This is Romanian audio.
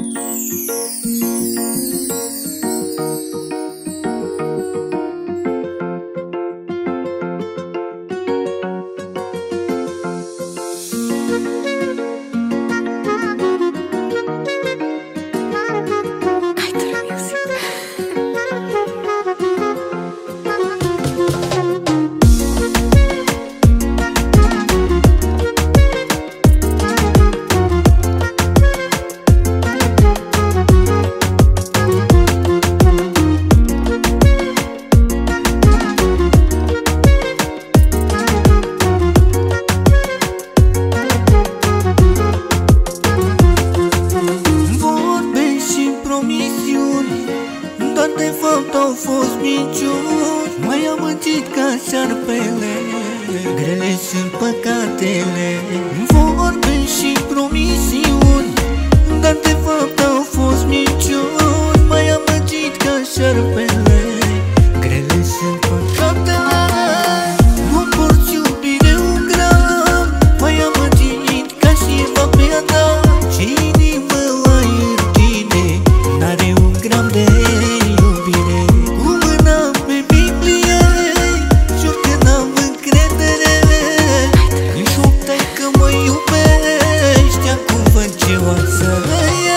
Dar de fapt au fost minciuni. M-ai amăgit ca șarpele, grele sunt păcatele. Vorbe și promisiuni, dar de fapt au fost minciuni. M-ai amăgit ca șarpele, grele sunt păcatele. Nu porți iubire un gram, m-ai amăgit ca și vapea ta. Ce inimă ai în tine, n-are un gram de iubire. Cu mâna pe Biblie, jur că n-am încredere. Când șopteai că mă iubești, acum văd ce o să